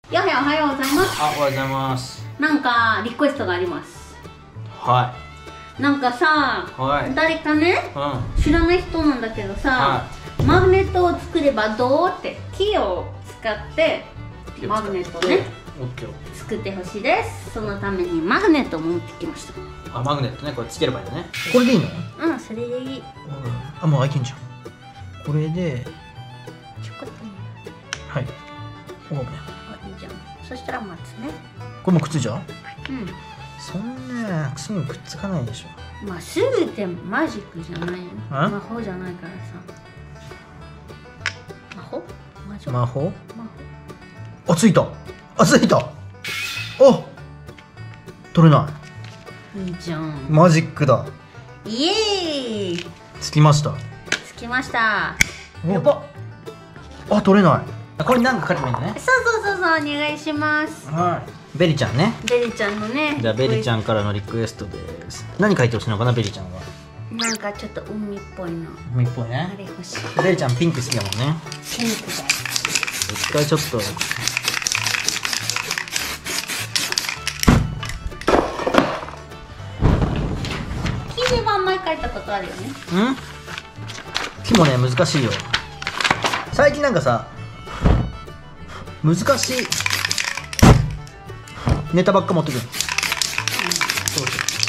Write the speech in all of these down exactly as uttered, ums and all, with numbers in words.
やはやおはようございます。 あ、おはようございます。 なんかリクエストがあります。 はなんかさ、 はい、 誰かね、 うん、 知らない人なんだけどさ、 はマグネットを作ればどうって木を使ってマグネットをねオッケー作ってほしいです。そのためにマグネットを持ってきました。 あ、マグネットね、これつければいいのね。これでいいの？ うん、それでいい。 あ、もう開いてんじゃん。これでちょこっとね。 はい。おおね。 あ、いいじゃん。そしたら待つね。 これもくっついちゃう？ うん。 そんなすぐくっつかないでしょ。 まあすぐってマジックじゃないよ。魔法じゃないからさ。魔法？魔女？ 魔法？ 魔法。 あ、ついた。あ、ついた。お、取れない。 いいじゃん。 マジックだ。 イエーイ。 つきました。 つきました。 やば。あ、取れない。これに何か書けばいいのね。 そうそうそうそう、お願いします。 はい。ベリちゃんね。 ベリちゃんのね。 じゃあベリちゃんからのリクエストです。何書いてほしいのかな、ベリちゃんは。 なんかちょっと海っぽいの。 海っぽいね。 あれ欲しい。 ベリちゃんピンク好きだもんね。 ピンクだ。 一回ちょっと。 木では前書いたことあるよね。 うん？木もね、難しいよ。最近なんかさ、難しいネタばっか持ってくる。うん、そうそう。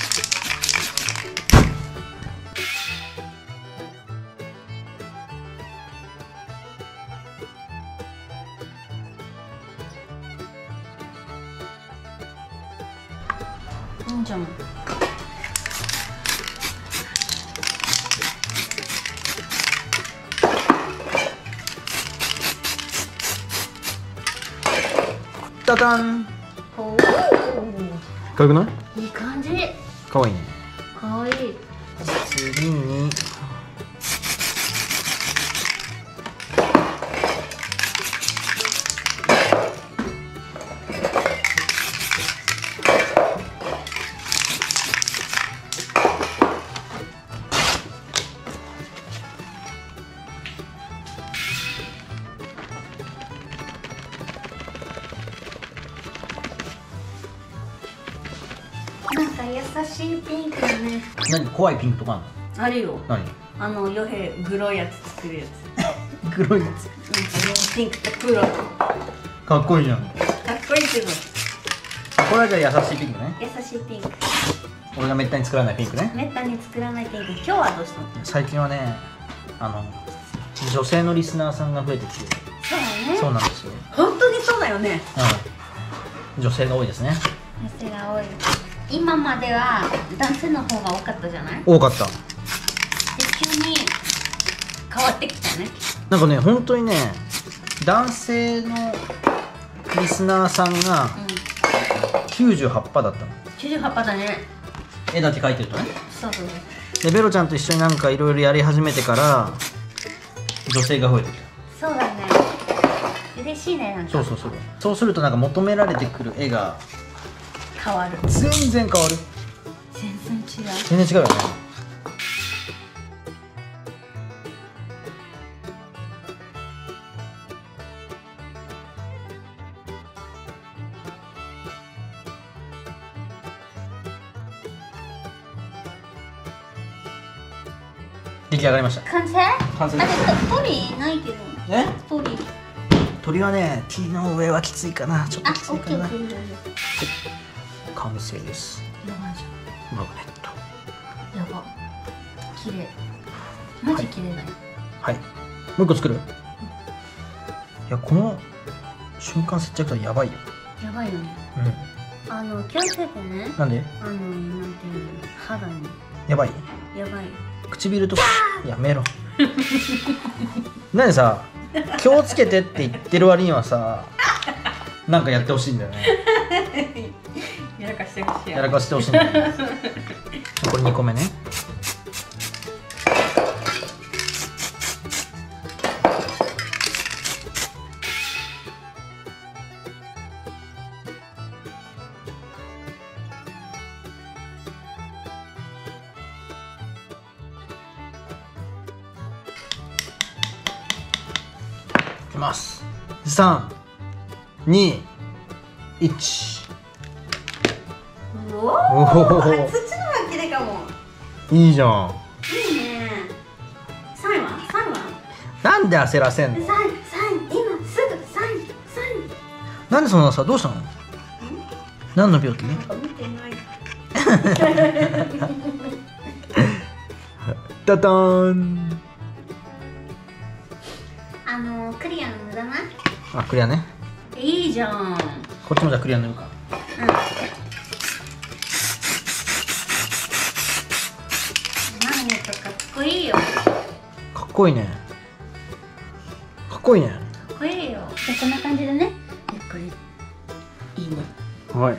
いいじゃん。 タタン。 おお。 かわいくない？ いい感じ。 かわいいね。 かわいい。 次に。 なんか優しいピンクだね。 何、怖いピンクとかあるの？ あるよ。 何？ あのヨヘ黒いやつ作るやつ。 黒いやつ。 なんかピンクと黒。 かっこいいじゃん。 かっこいいけど。 これはじゃあ優しいピンクね。 優しいピンク。 俺がめったに作らないピンクね。 めったに作らないピンク。今日はどうしたの？ 最近はね、あの女性のリスナーさんが増えてきて。 そうだね。 そうなんですよ。 本当にそうだよね。 うん。女性が多いですね。 女性が多い。今までは男性の方が多かったじゃない？ 多かった。 で、急に変わってきたね。 なんかね、本当にね、男性のリスナーさんがきゅうじゅうはちパーセントだったの。 きゅうじゅうはちパーだね。 絵だけ描いてるとね。 そうそうそう。 で、ベロちゃんと一緒になんかいろいろやり始めてから女性が増えてきた。 そうだね。嬉しいね、なんか。 そうそうそう。そうするとなんか求められてくる絵が変わる。 全然変わる。 全然違う。 全然違うよね。出来上がりました。 完成？ 完成だけど鳥いないけど。 え？ 鳥。 鳥はね、木の上はきついかな。ちょっとあ、 きついかな。 オッケーオッケー。 完成です。 やばいじマグネット。 ゃん。やば。綺麗。マジ綺麗だよ。 はい。もう一個作る？いや、この瞬間接着剤やばいよ。 やばいよね。 うん。 あの気をつけてね。 なんで？ あのなんていうの、肌にやばい。 やばい。 唇とかやめろ。なんでさ、気をつけてって言ってる割にはさ、なんかやってほしいんだよね。 やらかしてほしい。 やらかしてほしいんだよね。これにこめね。いきます。さん、に、 いち。 おお、あ、土の巻きでかも。 いいじゃん。 いいね。さんいはさんいはなんで焦らせんの。 さん、さん、今すぐさん、さん。 なんでそんなさ、どうしたの。何の病気。 なんか見てない。 タターン。 あのクリアの無駄な。 あ、クリアね。 いいじゃん。 こっちもじゃあクリア塗るか。 うん。マグネットかっこいいよ。 かっこいいね。かっこいいね。 かっこいいよ。じゃあこんな感じでね。これいいね。 はい。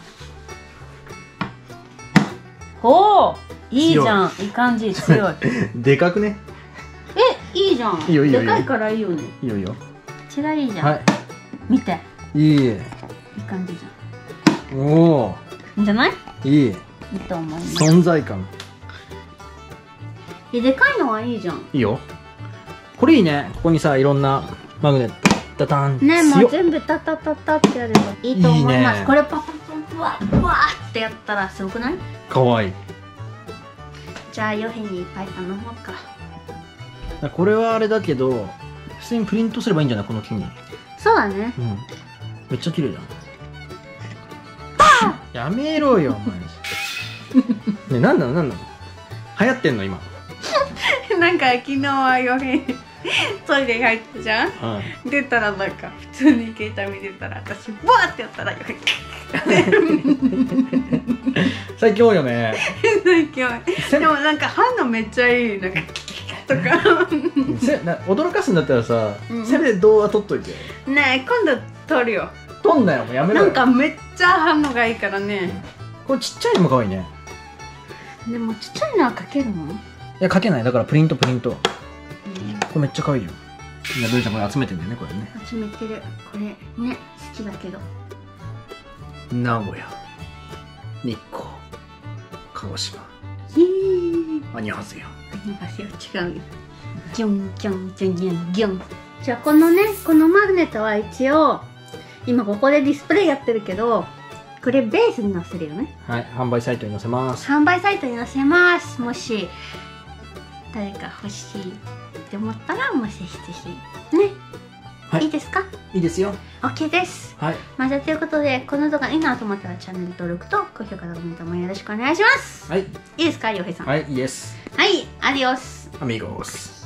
おお、いいじゃん。いい感じ、強い。 でかくね。 え、いいじゃん。 いいよいいよいいよでかいからいいよね。 いいよいいよ。 血がいいじゃん。 はい。 見て。 いい。 いい感じじゃん。 おお。 いいんじゃない？ いい。 いいと思います。 存在感。 え、でかいのはいいじゃん。 いいよ。これいいね。ここにさ、いろんなマグネット。タタン。 ね、も強っ。 う全部タタタタってやればいいと思います。 いいねこれパパパパワッワーってやったらすごくない？ かわいい。 じゃあヨヘにいっぱい頼もうか。 これはあれだけど、普通にプリントすればいいんじゃない、この木に。 そうだね。 うん。めっちゃ綺麗じゃん。やめろよ、マジ。ね、なんなの、なんなの。流行ってんの、今。 なんか昨日はヨヘトイレ入ったじゃん。 うん。 出たらなんか普通に携帯見てたら私バーってやったらヨヘ最強よね。 最強。でもなんか反応めっちゃいい。なんかとかせな驚かすんだったらさ、 うん、 せめて動画撮っといて。 ねえ、今度撮るよ。 撮んなよ、もうやめろよ。 なんかめっちゃ反応がいいからね。 これちっちゃいのも可愛いね。 でもちっちゃいのは描けるの？ いや、描けない。だからプリントプリント。 うん、 これめっちゃ可愛いよ。みんなルーちゃんこれ集めてんだよね、これね。 集めてる。これね、好きだけど。 名古屋、日光、鹿児島。 ひー。 アニハセヨ。 なんか違うよ。ギョンギョンギョンギョンギョン。じゃあこのね、このマグネットは一応今ここでディスプレイやってるけど、これベースに載せるよね。 はい、販売サイトに載せます。 販売サイトに載せます。もし誰か欲しいって思ったらもしぜひぜひね、はい、いいですか？ いいですよ。 OK です。 はい。 まあ、じゃあということでこの動画いいなと思ったらチャンネル登録と高評価とコメントもよろしくお願いします。 はい。 いいですか、りょうへいさん。 はい、イエス。 はい、アディオス。 アミゴス。